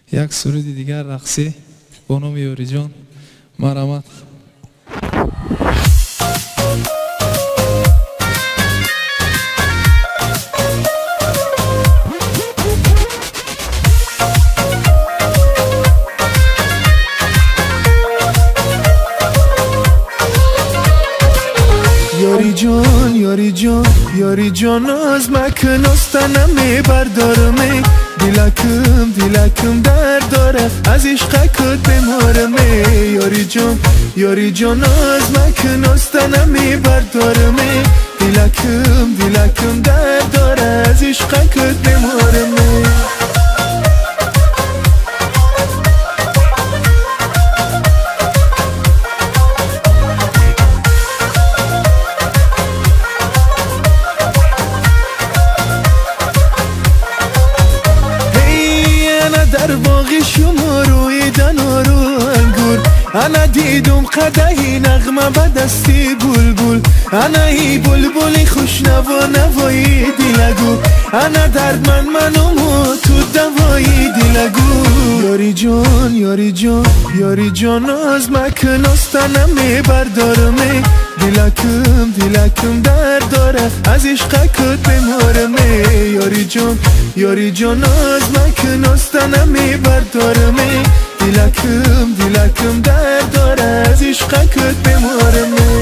یک سرود دیگر رقصی با نام یاری جان. مرحمت. یاری جان یاری جان یاری جان از مکن استنم بردارمه دیلکم درد داره از عشقت بمارمه یاری جان از مکن استنم بردارمه دیلکم درد داره از عشقت بمارمه در باغ شما روی دنارو انگور انا دیدم قدهی نغمه به دستی بلبل انا ای بلبلی خوشنوا نوایی دیلگو انا درد منم و تو دوایی دیلگو یاری جان از مکن استنم بردارمه دیلکم درد داره از عشقت بمارمه یاری جان از مکن استنم بردارمه دیلکم درد داره از عشقت بمارمه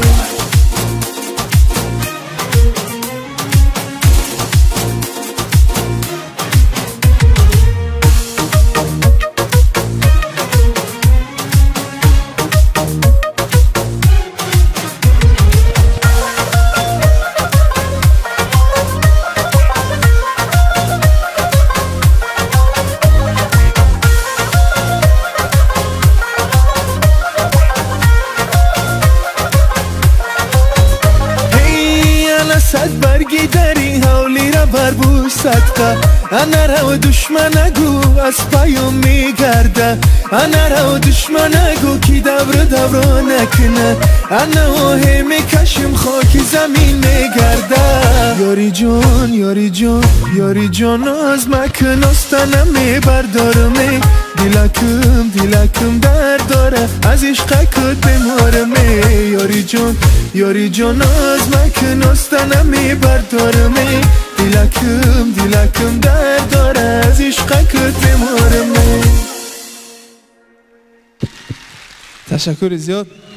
صد برگی داری حولی را بربوش صدقه انا رو دشمن نگو از پیام میگرده انا رو دشمن نگو کی دور نکنه انا هی میکشم خاکی زمین میگرده یاری جان از مکن استنم بردارمه دیلکم درد داره از عشقت بمارمه یاری جان از مکن استنم بردارمه دیلکم درد داره از عشقت بمارمه. تشکر زیاد.